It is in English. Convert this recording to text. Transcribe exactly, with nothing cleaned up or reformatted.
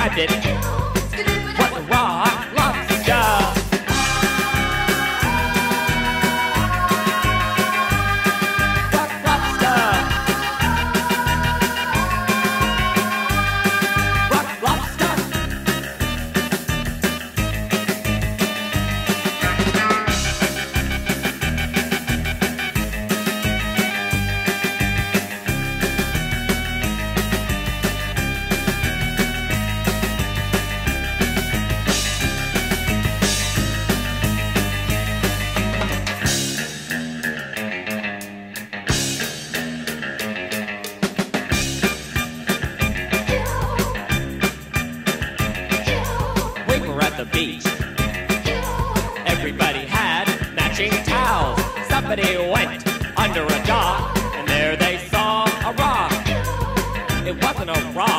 described it. What a rock lobster! Rock lobster! Rock lobster! The beach. Everybody had matching towels. Somebody went under a dock, and there they saw a rock. It wasn't a rock.